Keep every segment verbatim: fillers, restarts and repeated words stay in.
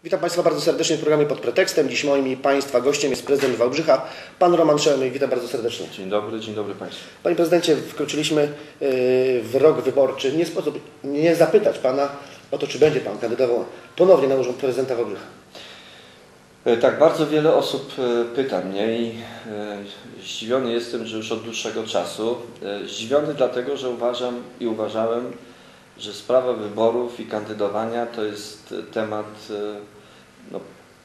Witam Państwa bardzo serdecznie w programie Pod Pretekstem. Dziś moim i Państwa gościem jest prezydent Wałbrzycha, Pan Roman Szelmy. Witam bardzo serdecznie. Dzień dobry, dzień dobry Państwu. Panie Prezydencie, wkroczyliśmy w rok wyborczy. Nie sposób nie zapytać Pana o to, czy będzie Pan kandydował ponownie na urząd prezydenta Wałbrzycha. Tak, bardzo wiele osób pyta mnie i zdziwiony jestem, że już od dłuższego czasu. Zdziwiony dlatego, że uważam i uważałem, że sprawa wyborów i kandydowania to jest temat no,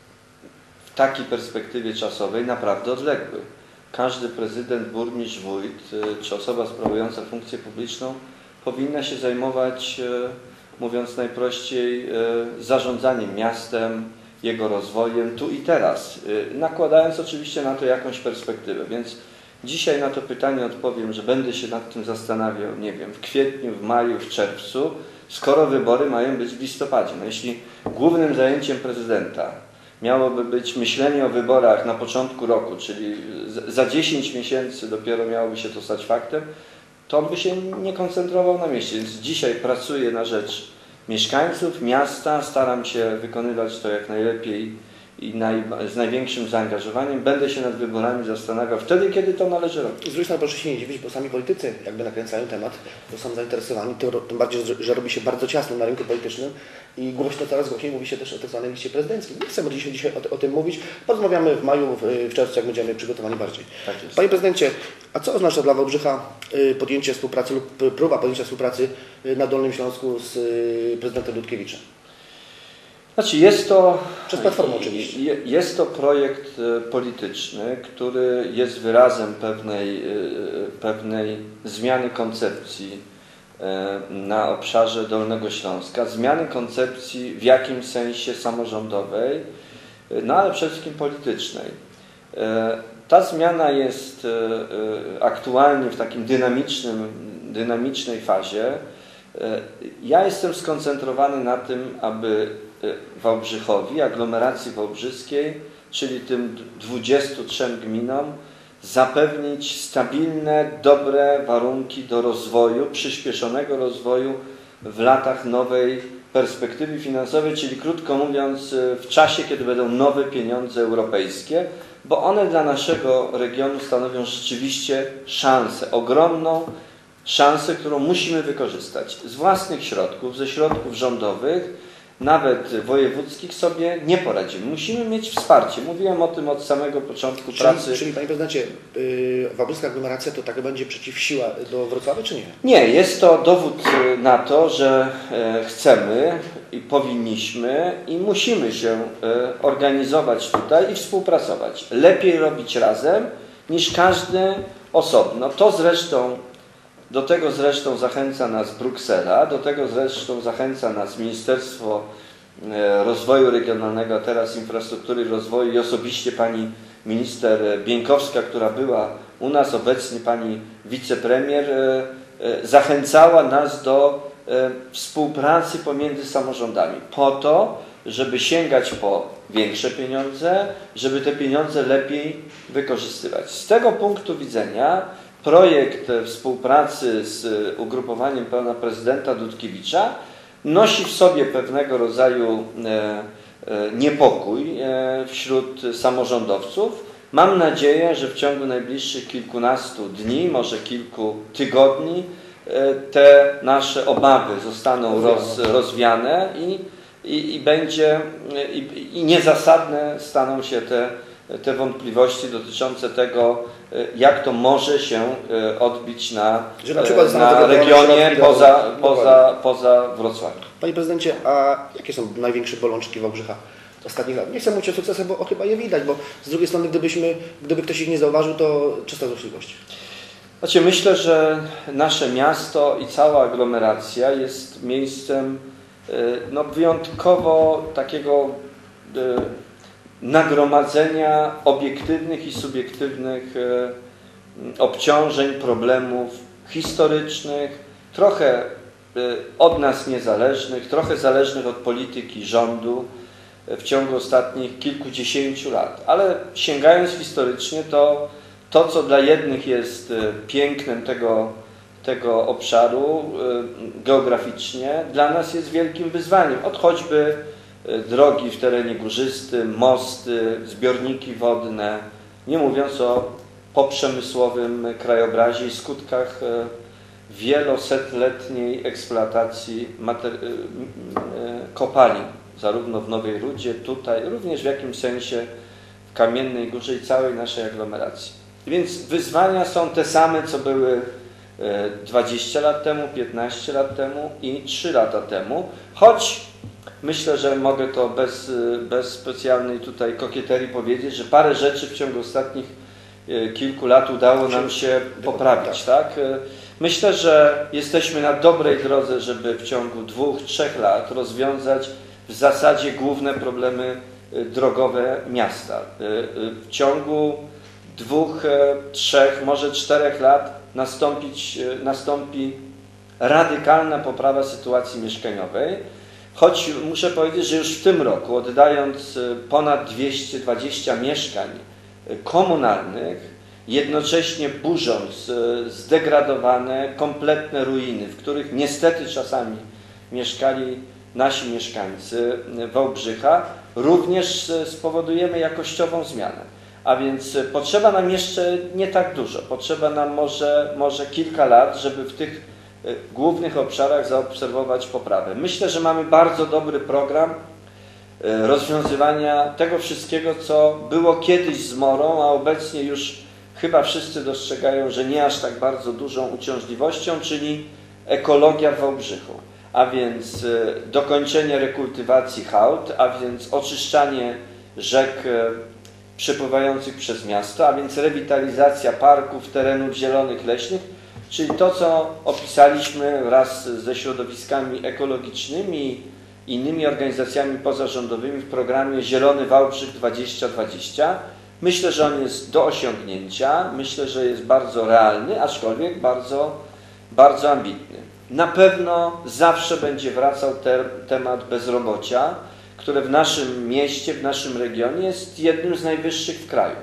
w takiej perspektywie czasowej naprawdę odległy. Każdy prezydent, burmistrz, wójt czy osoba sprawująca funkcję publiczną powinna się zajmować, mówiąc najprościej, zarządzaniem miastem, jego rozwojem tu i teraz, nakładając oczywiście na to jakąś perspektywę. Więc dzisiaj na to pytanie odpowiem, że będę się nad tym zastanawiał, nie wiem, w kwietniu, w maju, w czerwcu, skoro wybory mają być w listopadzie. No jeśli głównym zajęciem prezydenta miałoby być myślenie o wyborach na początku roku, czyli za dziesięć miesięcy dopiero miałoby się to stać faktem, to on by się nie koncentrował na mieście. Więc dzisiaj pracuję na rzecz mieszkańców miasta, staram się wykonywać to jak najlepiej i naj, z największym zaangażowaniem. Będę się nad wyborami zastanawiał wtedy, kiedy to należy robić. Z drugiej strony proszę się nie dziwić, bo sami politycy jakby nakręcają temat, bo są zainteresowani, tym, tym bardziej, że, że robi się bardzo ciasno na rynku politycznym i głośno, coraz głośniej mówi się też o tak zwanej liście prezydenckiej. Nie chcemy dzisiaj, dzisiaj o, o tym mówić, porozmawiamy w maju, w, w czerwcu, jak będziemy przygotowani bardziej. Tak jest. Panie prezydencie, a co oznacza dla Wałbrzycha podjęcie współpracy lub próba podjęcia współpracy na Dolnym Śląsku z prezydentem Dudkiewiczem? Znaczy jest to, Przez Platformę oczywiście. Jest to projekt polityczny, który jest wyrazem pewnej, pewnej zmiany koncepcji na obszarze Dolnego Śląska, zmiany koncepcji w jakimś sensie samorządowej, no ale przede wszystkim politycznej. Ta zmiana jest aktualnie w takim dynamicznym, dynamicznej fazie. Ja jestem skoncentrowany na tym, aby Wałbrzychowi, aglomeracji wałbrzyskiej, czyli tym dwudziestu trzem gminom, zapewnić stabilne, dobre warunki do rozwoju, przyspieszonego rozwoju w latach nowej perspektywy finansowej, czyli krótko mówiąc w czasie, kiedy będą nowe pieniądze europejskie, bo one dla naszego regionu stanowią rzeczywiście szansę, ogromną szansę, którą musimy wykorzystać z własnych środków, ze środków rządowych, nawet wojewódzkich sobie nie poradzimy. Musimy mieć wsparcie. Mówiłem o tym od samego początku czyli, pracy. Czyli Panie Prezydencie, yy, wałbrzyska aglomeracja to tak będzie przeciwsiła do Wrocławia, czy nie? Nie, jest to dowód na to, że e, chcemy i powinniśmy i musimy się e, organizować tutaj i współpracować. Lepiej robić razem niż każdy osobno. To zresztą Do tego zresztą zachęca nas Bruksela, do tego zresztą zachęca nas Ministerstwo Rozwoju Regionalnego, a teraz Infrastruktury i Rozwoju i osobiście pani minister Bieńkowska, która była u nas, obecnie pani wicepremier, zachęcała nas do współpracy pomiędzy samorządami po to, żeby sięgać po większe pieniądze, żeby te pieniądze lepiej wykorzystywać. Z tego punktu widzenia projekt współpracy z ugrupowaniem pana prezydenta Dudkiewicza nosi w sobie pewnego rodzaju niepokój wśród samorządowców. Mam nadzieję, że w ciągu najbliższych kilkunastu dni, może kilku tygodni, te nasze obawy zostaną roz, rozwiane i, i, i, będzie, i, i niezasadne staną się te te wątpliwości dotyczące tego, jak to może się odbić na, na, na regionie poza, poza, poza Wrocławiem. Panie prezydencie, a jakie są największe bolączki Wałbrzycha ostatnich lat? Nie chcę mówić o sukcesach, bo chyba je widać, bo z drugiej strony, gdybyśmy, gdyby ktoś ich nie zauważył, to czysta złośliwość. Znaczy, myślę, że nasze miasto i cała aglomeracja jest miejscem no, wyjątkowo takiego nagromadzenia obiektywnych i subiektywnych obciążeń, problemów historycznych, trochę od nas niezależnych, trochę zależnych od polityki rządu w ciągu ostatnich kilkudziesięciu lat. Ale sięgając historycznie, to to, co dla jednych jest pięknem tego, tego obszaru geograficznie, dla nas jest wielkim wyzwaniem. Od choćby drogi w terenie górzystym, mosty, zbiorniki wodne, nie mówiąc o poprzemysłowym krajobrazie i skutkach wielosetletniej eksploatacji kopalin, zarówno w Nowej Rudzie, tutaj, również w jakimś sensie w Kamiennej Górze i całej naszej aglomeracji. Więc wyzwania są te same, co były dwadzieścia lat temu, piętnaście lat temu i trzy lata temu, choć myślę, że mogę to bez, bez specjalnej tutaj kokieterii powiedzieć, że parę rzeczy w ciągu ostatnich kilku lat udało nam się poprawić. Tak? Myślę, że jesteśmy na dobrej drodze, żeby w ciągu dwóch, trzech lat rozwiązać w zasadzie główne problemy drogowe miasta. W ciągu dwóch, trzech, może czterech lat nastąpić, nastąpi radykalna poprawa sytuacji mieszkaniowej, choć muszę powiedzieć, że już w tym roku, oddając ponad dwieście dwadzieścia mieszkań komunalnych, jednocześnie burząc zdegradowane, kompletne ruiny, w których niestety czasami mieszkali nasi mieszkańcy Wałbrzycha, również spowodujemy jakościową zmianę. A więc potrzeba nam jeszcze nie tak dużo, potrzeba nam może, może kilka lat, żeby w tych głównych obszarach zaobserwować poprawę. Myślę, że mamy bardzo dobry program rozwiązywania tego wszystkiego, co było kiedyś zmorą, a obecnie już chyba wszyscy dostrzegają, że nie aż tak bardzo dużą uciążliwością, czyli ekologia w Wałbrzychu. A więc dokończenie rekultywacji hałd, a więc oczyszczanie rzek przepływających przez miasto, a więc rewitalizacja parków, terenów zielonych, leśnych, czyli to, co opisaliśmy wraz ze środowiskami ekologicznymi i innymi organizacjami pozarządowymi w programie Zielony Wałbrzych dwadzieścia dwadzieścia. Myślę, że on jest do osiągnięcia, myślę, że jest bardzo realny, aczkolwiek bardzo, bardzo ambitny. Na pewno zawsze będzie wracał te, temat bezrobocia, które w naszym mieście, w naszym regionie jest jednym z najwyższych w kraju.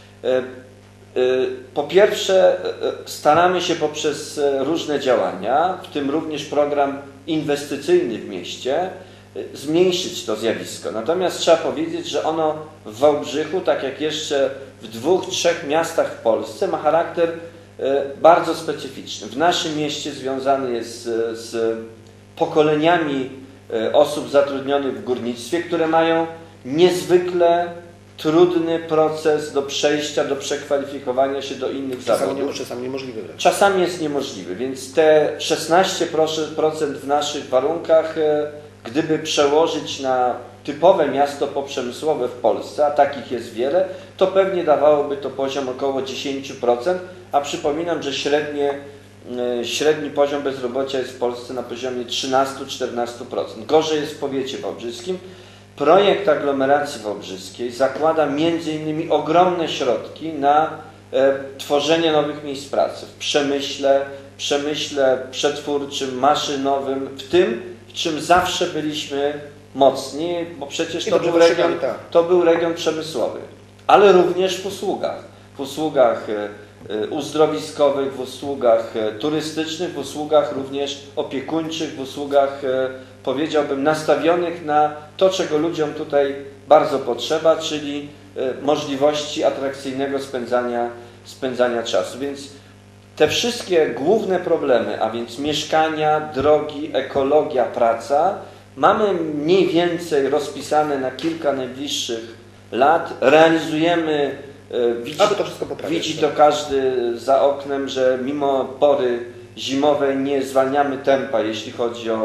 Po pierwsze, staramy się poprzez różne działania, w tym również program inwestycyjny w mieście, zmniejszyć to zjawisko. Natomiast trzeba powiedzieć, że ono w Wałbrzychu, tak jak jeszcze w dwóch, trzech miastach w Polsce, ma charakter bardzo specyficzny. W naszym mieście związany jest z pokoleniami osób zatrudnionych w górnictwie, które mają niezwykle trudny proces do przejścia, do przekwalifikowania się do innych czasami zawodów. Nie, czasami niemożliwy. Wręcz. Czasami jest niemożliwy, więc te szesnaście procent w naszych warunkach, gdyby przełożyć na typowe miasto poprzemysłowe w Polsce, a takich jest wiele, to pewnie dawałoby to poziom około dziesięć procent, a przypominam, że średnie, średni poziom bezrobocia jest w Polsce na poziomie trzynaście do czternastu procent. Gorzej jest w powiecie wałbrzyskim. Projekt aglomeracji wałbrzyskiej zakłada między innymi ogromne środki na e, tworzenie nowych miejsc pracy w przemyśle, przemyśle przetwórczym, maszynowym, w tym, w czym zawsze byliśmy mocni, bo przecież to był, region, to był region przemysłowy, ale również w usługach, w usługach e, uzdrowiskowych, w usługach e, turystycznych, w usługach również opiekuńczych, w usługach e, powiedziałbym, nastawionych na to, czego ludziom tutaj bardzo potrzeba, czyli możliwości atrakcyjnego spędzania, spędzania czasu. Więc te wszystkie główne problemy, a więc mieszkania, drogi, ekologia, praca, mamy mniej więcej rozpisane na kilka najbliższych lat. Realizujemy, widzi to, widzi to każdy za oknem, że mimo pory zimowej nie zwalniamy tempa, jeśli chodzi o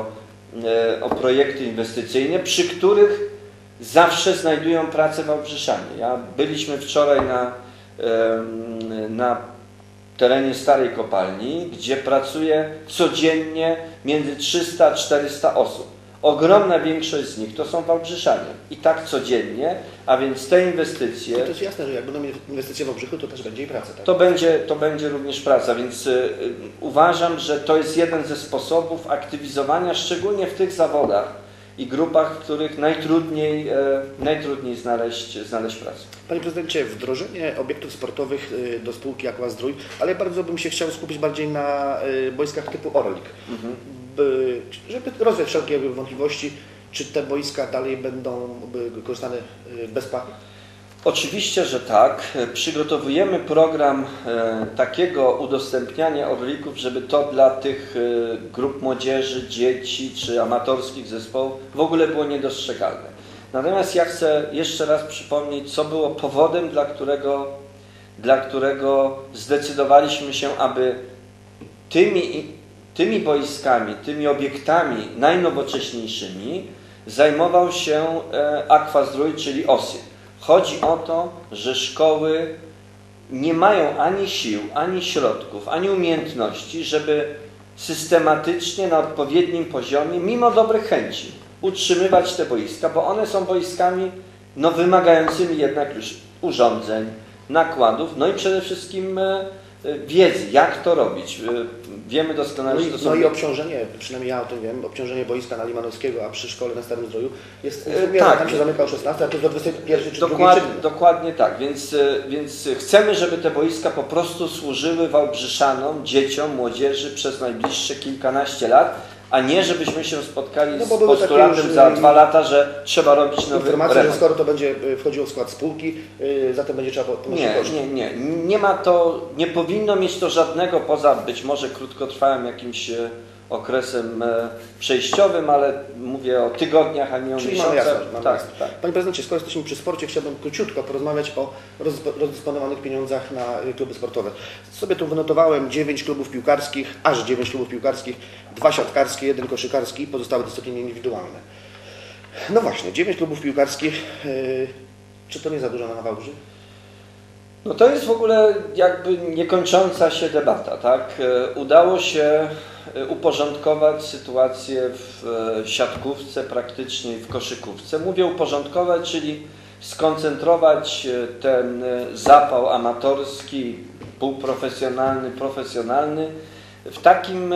o projekty inwestycyjne, przy których zawsze znajdują pracę Wałbrzyszanie. Ja byliśmy wczoraj na, na terenie starej kopalni, gdzie pracuje codziennie między trzysta a czterysta osób. Ogromna większość z nich to są Wałbrzyszanie. I tak codziennie, a więc te inwestycje... To jest jasne, że jak będą inwestycje w Wałbrzychu, to też będzie i praca. Tak? To będzie, to będzie również praca, więc y, uważam, że to jest jeden ze sposobów aktywizowania, szczególnie w tych zawodach i grupach, w których najtrudniej, y, najtrudniej znaleźć, znaleźć pracę. Panie prezydencie, wdrożenie obiektów sportowych y, do spółki Aquazdrój, ale bardzo bym się chciał skupić bardziej na y, boiskach typu Orlik. Mhm. Żeby rozwiać wszelkie wątpliwości, czy te boiska dalej będą korzystane bezpłatnie? Oczywiście, że tak. Przygotowujemy program e, takiego udostępniania orlików, żeby to dla tych e, grup młodzieży, dzieci czy amatorskich zespołów w ogóle było niedostrzegalne. Natomiast ja chcę jeszcze raz przypomnieć, co było powodem, dla którego, dla którego zdecydowaliśmy się, aby tymi, tymi boiskami, tymi obiektami najnowocześniejszymi zajmował się e, Aquazdrój, czyli OSIE. Chodzi o to, że szkoły nie mają ani sił, ani środków, ani umiejętności, żeby systematycznie na odpowiednim poziomie, mimo dobrych chęci, utrzymywać te boiska, bo one są boiskami no, wymagającymi jednak już urządzeń, nakładów, no i przede wszystkim wiedzy, jak to robić. Wiemy doskonale, no i, że to są... No i obciążenie, przynajmniej ja o tym wiem, obciążenie boiska na Limanowskiego, a przy szkole na Starym Zdroju jest, e, tak. Tam się zamyka o szesnastej, a to do dwudziestej pierwszej czy dokładnie, drugiej. dokładnie tak, więc, więc chcemy, żeby te boiska po prostu służyły Wałbrzyszanom, dzieciom, młodzieży przez najbliższe kilkanaście lat, a nie żebyśmy się spotkali no, z postulatem już, za dwa lata, że trzeba robić nowy informacja, remont. że skoro to będzie wchodziło w skład spółki, yy, zatem będzie trzeba ponosić nie, koszty. Nie, nie, nie ma to, nie powinno mieć to żadnego, poza być może krótkotrwałym jakimś okresem przejściowym, ale mówię o tygodniach, a nie o Czyli miesiącach. mamy jasność, mamy tak, jasność. tak. Panie prezydencie, skoro jesteśmy przy sporcie, chciałbym króciutko porozmawiać o rozdysponowanych pieniądzach na kluby sportowe. Sobie tu wynotowałem dziewięć klubów piłkarskich, aż dziewięć klubów piłkarskich, dwa siatkarskie, jeden koszykarski, pozostałe dyscypliny indywidualne. No właśnie, dziewięć klubów piłkarskich. Yy, czy to nie za dużo na Wałbrzy? No to jest w ogóle jakby niekończąca się debata, tak? Udało się uporządkować sytuację w siatkówce, praktycznie w koszykówce. Mówię uporządkować, czyli skoncentrować ten zapał amatorski, półprofesjonalny, profesjonalny w, takim,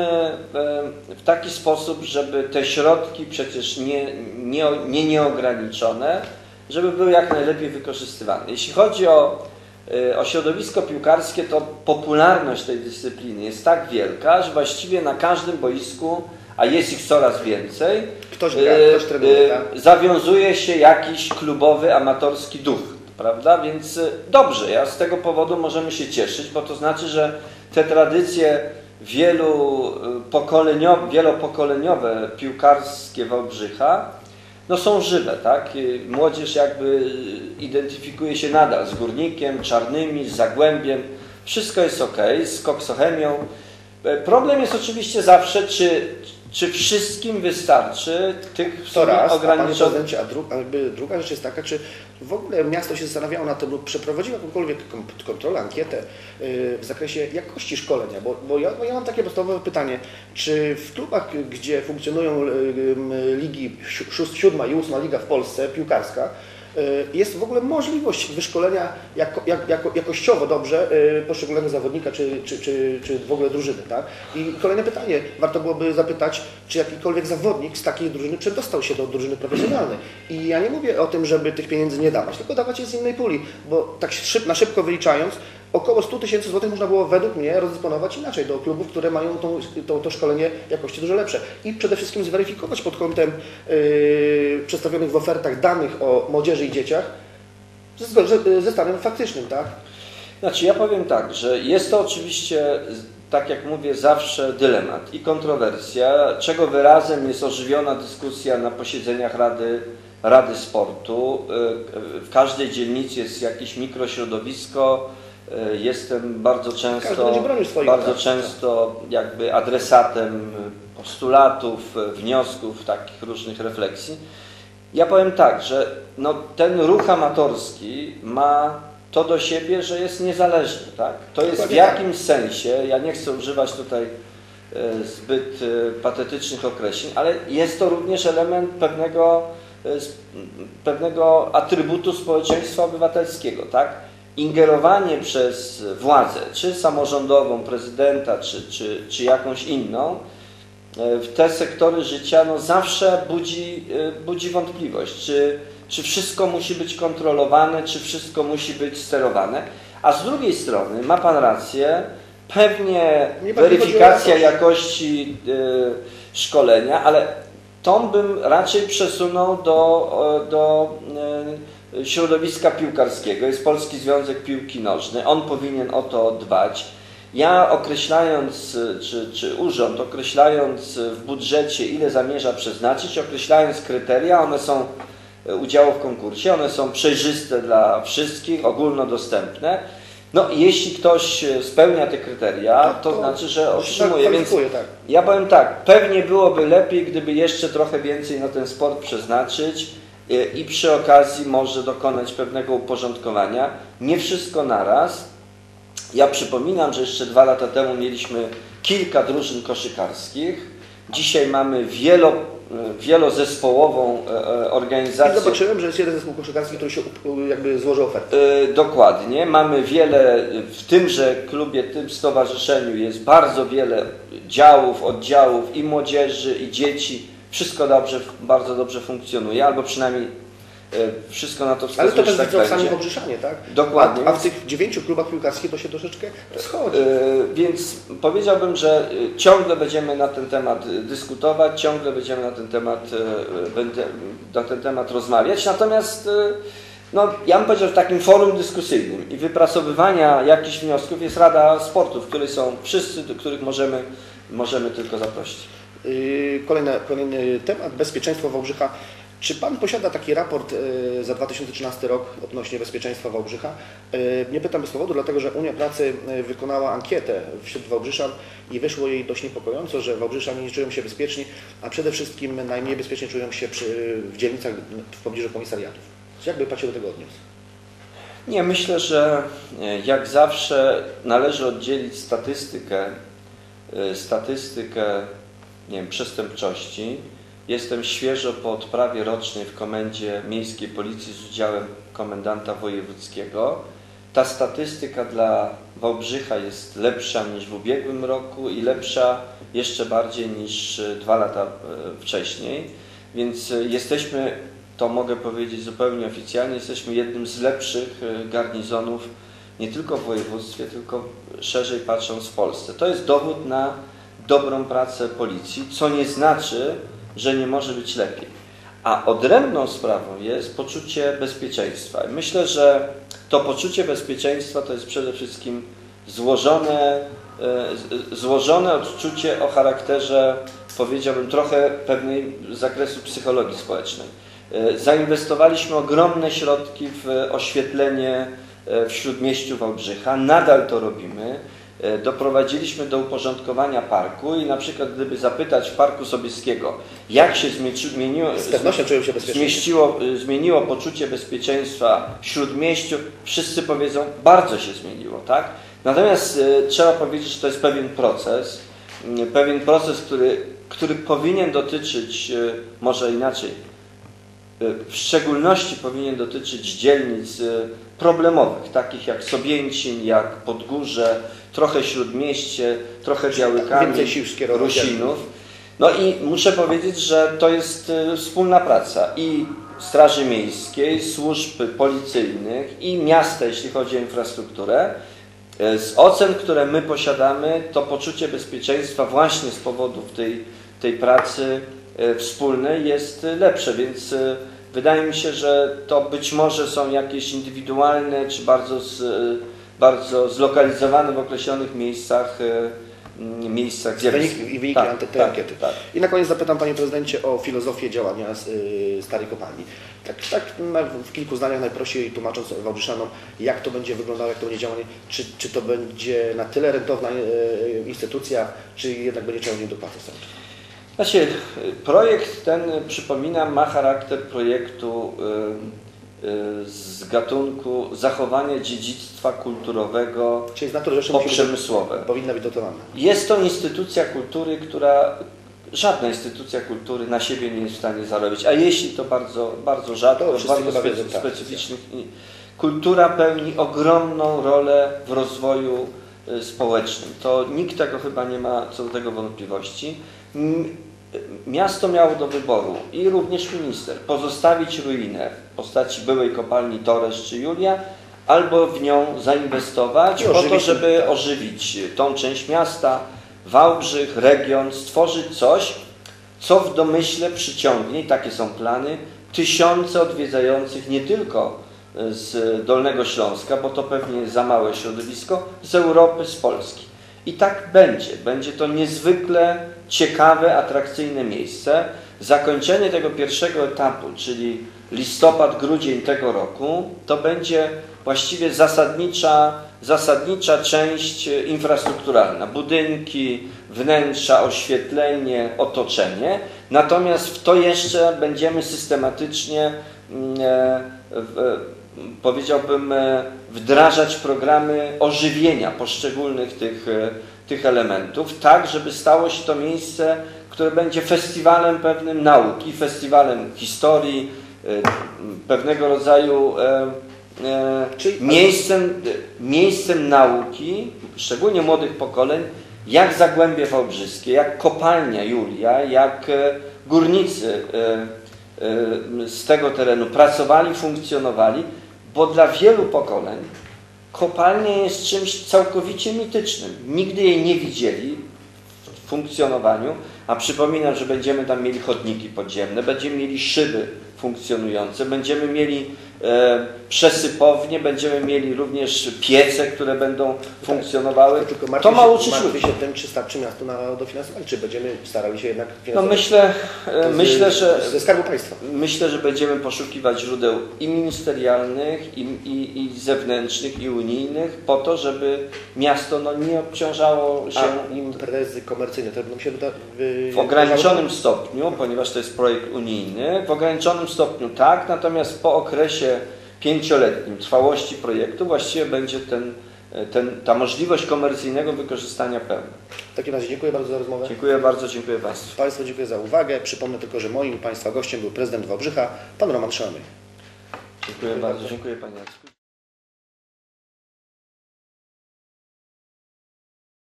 w taki sposób, żeby te środki przecież nie, nie, nie nieograniczone, żeby były jak najlepiej wykorzystywane. Jeśli chodzi o O środowisko piłkarskie, to popularność tej dyscypliny jest tak wielka, że właściwie na każdym boisku, a jest ich coraz więcej, ktoś gra, ktoś trenuje, tak? zawiązuje się jakiś klubowy, amatorski duch, prawda? Więc dobrze, ja z tego powodu możemy się cieszyć, bo to znaczy, że te tradycje wielu pokoleniowe, wielopokoleniowe piłkarskie Wałbrzycha no są żywe, tak? Młodzież jakby identyfikuje się nadal z Górnikiem, Czarnymi, z Zagłębiem. Wszystko jest ok, z Koksochemią. Problem jest oczywiście zawsze, czy, czy wszystkim wystarczy tych to raz, ograniczonych... A, a, dru, a druga rzecz jest taka, czy w ogóle miasto się zastanawiało na tym lub przeprowadziło jakąkolwiek kontrolę, ankietę yy, w zakresie jakości szkolenia, bo, bo, ja, bo ja mam takie podstawowe pytanie, czy w klubach, gdzie funkcjonują yy, ligi, siódma i ósma liga w Polsce, piłkarska, jest w ogóle możliwość wyszkolenia jako, jak, jako, jakościowo dobrze poszczególnego zawodnika, czy, czy, czy, czy w ogóle drużyny, tak? I kolejne pytanie, warto byłoby zapytać, czy jakikolwiek zawodnik z takiej drużyny przedostał się do drużyny profesjonalnej. I ja nie mówię o tym, żeby tych pieniędzy nie dawać, tylko dawać je z innej puli, bo tak szyb, na szybko wyliczając, około sto tysięcy złotych można było według mnie rozdysponować inaczej do klubów, które mają tą, to, to szkolenie jakości dużo lepsze. I przede wszystkim zweryfikować pod kątem yy, przedstawionych w ofertach danych o młodzieży i dzieciach ze, ze stanem faktycznym, tak? Znaczy ja powiem tak, że jest to oczywiście, tak jak mówię, zawsze dylemat i kontrowersja, czego wyrazem jest ożywiona dyskusja na posiedzeniach Rady Rady Sportu. W każdej dzielnicy jest jakieś mikrośrodowisko. Jestem bardzo często, bardzo często jakby adresatem postulatów, wniosków, takich różnych refleksji. Ja powiem tak, że no, ten ruch amatorski ma to do siebie, że jest niezależny. Tak? To jest w jakimś sensie, ja nie chcę używać tutaj zbyt patetycznych określeń, ale jest to również element pewnego, pewnego atrybutu społeczeństwa obywatelskiego. Tak? Ingerowanie przez władzę, czy samorządową, prezydenta, czy, czy, czy jakąś inną, w te sektory życia no zawsze budzi, budzi wątpliwość, czy, czy wszystko musi być kontrolowane, czy wszystko musi być sterowane. A z drugiej strony, ma Pan rację, pewnie weryfikacja jakości y, szkolenia, ale tą bym raczej przesunął do, do środowiska piłkarskiego. Jest Polski Związek Piłki Nożnej, on powinien o to dbać. Ja określając, czy, czy urząd określając w budżecie, ile zamierza przeznaczyć, określając kryteria, one są udziału w konkursie, one są przejrzyste dla wszystkich, ogólnodostępne. No jeśli ktoś spełnia te kryteria, to, to znaczy, że otrzymuje. Tak, więc tak. ja powiem tak, pewnie byłoby lepiej, gdyby jeszcze trochę więcej na ten sport przeznaczyć i przy okazji może dokonać pewnego uporządkowania. Nie wszystko naraz. Ja przypominam, że jeszcze dwa lata temu mieliśmy kilka drużyn koszykarskich. Dzisiaj mamy wielo, wielozespołową organizację. I zobaczyłem, że jest jeden zespół koszykarski, który się jakby złożył ofertę. Dokładnie. Mamy wiele, w tymże klubie, tym stowarzyszeniu jest bardzo wiele działów, oddziałów i młodzieży, i dzieci. Wszystko dobrze, bardzo dobrze funkcjonuje, albo przynajmniej wszystko na to wskazuje. Ale to też tak widzą sami Wałbrzyszanie, tak? Dokładnie. A, a w tych dziewięciu klubach piłkarskich to się troszeczkę rozchodzi. Yy, więc powiedziałbym, że ciągle będziemy na ten temat dyskutować, ciągle będziemy na ten temat, yy, będę, na ten temat rozmawiać. Natomiast yy, no, ja bym powiedział, że takim forum dyskusyjnym i wypracowywania jakichś wniosków jest Rada Sportu, w której są wszyscy, do których możemy, możemy tylko zaprosić. Yy, kolejny, kolejny temat, bezpieczeństwo Wałbrzycha. Czy Pan posiada taki raport za dwa tysiące trzynasty rok odnośnie bezpieczeństwa Wałbrzycha? Nie pytam bez powodu, dlatego że Unia Pracy wykonała ankietę wśród Wałbrzyszan i wyszło jej dość niepokojąco, że Wałbrzyszanie nie czują się bezpieczni, a przede wszystkim najmniej bezpiecznie czują się przy, w dzielnicach w pobliżu komisariatów. Jak by Pan się do tego odniósł? Nie, myślę, że jak zawsze należy oddzielić statystykę, statystykę nie wiem, przestępczości. Jestem świeżo po odprawie rocznej w Komendzie Miejskiej Policji z udziałem komendanta wojewódzkiego. Ta statystyka dla Wałbrzycha jest lepsza niż w ubiegłym roku i lepsza jeszcze bardziej niż dwa lata wcześniej. Więc jesteśmy, to mogę powiedzieć zupełnie oficjalnie, jesteśmy jednym z lepszych garnizonów nie tylko w województwie, tylko szerzej patrząc w Polsce. To jest dowód na dobrą pracę policji, co nie znaczy, że nie może być lepiej. A odrębną sprawą jest poczucie bezpieczeństwa. Myślę, że to poczucie bezpieczeństwa to jest przede wszystkim złożone, złożone odczucie o charakterze, powiedziałbym, trochę pewnej zakresu psychologii społecznej. Zainwestowaliśmy ogromne środki w oświetlenie w śródmieściu Wałbrzycha, nadal to robimy. Doprowadziliśmy do uporządkowania parku i na przykład gdyby zapytać w Parku Sobieskiego, jak się zmieniło, Z pewnością czują się bezpiecznie. zmieściło, zmieniło poczucie bezpieczeństwa w śródmieściu, wszyscy powiedzą, bardzo się zmieniło, tak? Natomiast y, trzeba powiedzieć, że to jest pewien proces, y, pewien proces, który, który powinien dotyczyć, y, może inaczej, y, w szczególności powinien dotyczyć dzielnic y, problemowych, takich jak Sobięcin, jak Podgórze, trochę Śródmieście, trochę Białykami, Rusinów. No i muszę powiedzieć, że to jest wspólna praca i Straży Miejskiej, służb policyjnych i miasta, jeśli chodzi o infrastrukturę. Z ocen, które my posiadamy, to poczucie bezpieczeństwa właśnie z powodów tej, tej pracy wspólnej jest lepsze, więc wydaje mi się, że to być może są jakieś indywidualne czy bardzo, z, bardzo zlokalizowane w określonych miejscach miejscach zjawisk. I wyniki tak, tej tak, ankiety. Tak. I na koniec zapytam Panie Prezydencie o filozofię działania z, y, Starej Kopalni. Tak, tak na, w kilku zdaniach najprościej tłumacząc Wałbrzyszanom, jak to będzie wyglądało, jak to będzie działanie, czy, czy to będzie na tyle rentowna y, instytucja, czy jednak będzie trzeba w niej dopłacać. Znaczy, projekt ten, przypominam, ma charakter projektu y, y, z gatunku zachowania dziedzictwa kulturowego poprzemysłowe. Powinna być dotowana. Jest to instytucja kultury, która żadna instytucja kultury na siebie nie jest w stanie zarobić, a jeśli to bardzo, bardzo rzadko, w bardzo specy, specyficznych. Kultura pełni ogromną rolę w rozwoju y, społecznym. To nikt tego chyba nie ma co do tego wątpliwości. Miasto miało do wyboru i również minister pozostawić ruinę w postaci byłej kopalni Toresz czy Julia, albo w nią zainwestować po to, żeby ożywić tą część miasta, Wałbrzych, region, stworzyć coś, co w domyśle przyciągnie, i takie są plany, tysiące odwiedzających nie tylko z Dolnego Śląska, bo to pewnie jest za małe środowisko, z Europy, z Polski. I tak będzie. Będzie to niezwykle ciekawe, atrakcyjne miejsce. Zakończenie tego pierwszego etapu, czyli listopad, grudzień tego roku, to będzie właściwie zasadnicza, zasadnicza część infrastrukturalna. Budynki, wnętrza, oświetlenie, otoczenie. Natomiast w to jeszcze będziemy systematycznie e, w, powiedziałbym, wdrażać programy ożywienia poszczególnych tych, tych elementów, tak żeby stało się to miejsce, które będzie festiwalem pewnym nauki, festiwalem historii, pewnego rodzaju Czyli... miejscem, miejscem nauki, szczególnie młodych pokoleń, jak Zagłębie Wałbrzyskie, jak kopalnia Julia, jak górnicy z tego terenu pracowali, funkcjonowali, bo dla wielu pokoleń kopalnia jest czymś całkowicie mitycznym. Nigdy jej nie widzieli w funkcjonowaniu, a przypominam, że będziemy tam mieli chodniki podziemne, będziemy mieli szyby funkcjonujące, będziemy mieli e, przesypownie, będziemy mieli również piece, które będą funkcjonowały. Tylko to ma uczyć ludzi. ludzi. się tym, czy starczy miastu na dofinansowanie, czy będziemy starali się jednak No myślę, z, myślę, że ze Skarbu Państwa. Myślę, że będziemy poszukiwać źródeł i ministerialnych, i, i, i zewnętrznych, i unijnych, po to, żeby miasto no, nie obciążało się... A imprezy komercyjne, to będą się wyda... W ograniczonym stopniu, ponieważ to jest projekt unijny, w ograniczonym stopniu tak, natomiast po okresie pięcioletnim trwałości projektu właściwie będzie ten, ten, ta możliwość komercyjnego wykorzystania pełna. W takim razie dziękuję bardzo za rozmowę. Dziękuję bardzo, dziękuję Państwu. Państwu dziękuję za uwagę. Przypomnę tylko, że moim Państwa gościem był prezydent Wałbrzycha, pan Roman Szałamy. Dziękuję bardzo, dziękuję Panie Jacku.